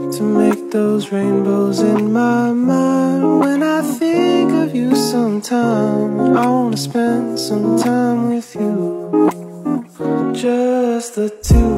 to make those rainbows in my mind. When I think of you sometime, I wanna spend some time with you, just the two